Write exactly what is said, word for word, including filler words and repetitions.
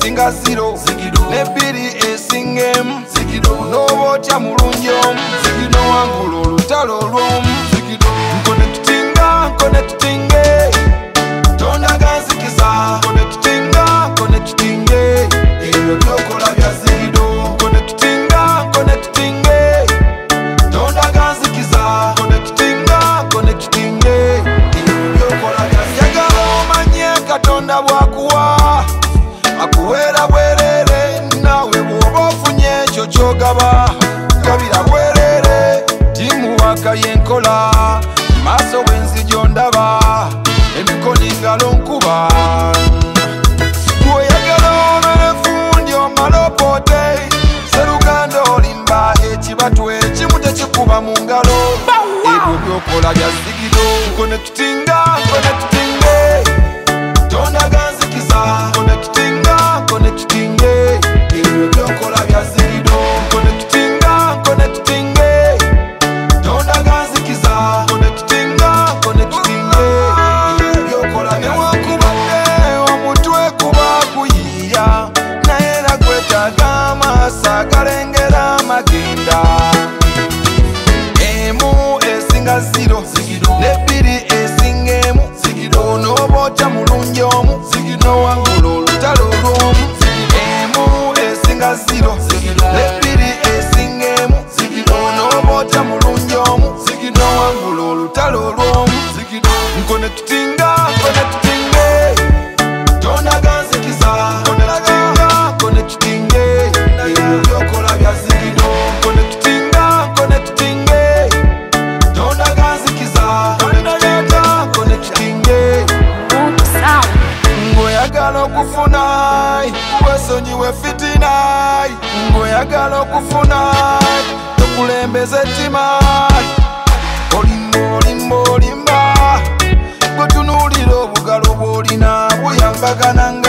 esinga ziro nebiri esingemu n'obotya mulungi omu n'owangula olutalo olw'omu nkone tutinga nkone tutinge tondaga nzikiza nkone tutinga nkone tutinge ebyo byokola bya Zigido nkone tutinga nkone tutinge tondaga nzikiza nkone tutinga nkone tutinge ebyo byokola bya Zigido yagala omanye Katonda bwakuwa akuwera bwerere nawe bwoba ofunye ekyo kyogaba gabira bwerere timuwaka yenkola maaso w'enzijjo ndaba emikono engalo nkuba bw'oyagala obere fundi omala opoote seruganda olimba ekibatu ekimu tekikuba mu ngalo ebyo byokola bya Zigido nkone tutinga nkone tutinge tondaga nzikiza nkone tutinga nkone tutinge ebyo byokola bya Zigido nkone tutinga nkone tutinge tondaga nzikiza nkone tutinga nkone tutinge ebyo byokola bya Zigido omutwe kuba kuyiya naye nagwetaaga amaaso agalengera amagenda emu esinga ziro nebiri esingemu n'obotya mulungi omu n'owangula olutalo olw'omu emu esinga ziro nebiri esingemu n'obotya mulungi omu n'owangula olutalo olw'omu nkone tutinga nkone tutinge tondaga nzikiza nkone tutinga nkone tutinge ebyo byokola bya Zigido nkone tutinga nkone tutinge tondaga nzikiza nkone tutinga nkone tutinge ng'oyagala okufuna wesonyiwe fitina ng'oyagala okufuna tokulembeza ettima olimba olimba olimba gwe tunuulira obugalo bw'olina buyambagana nga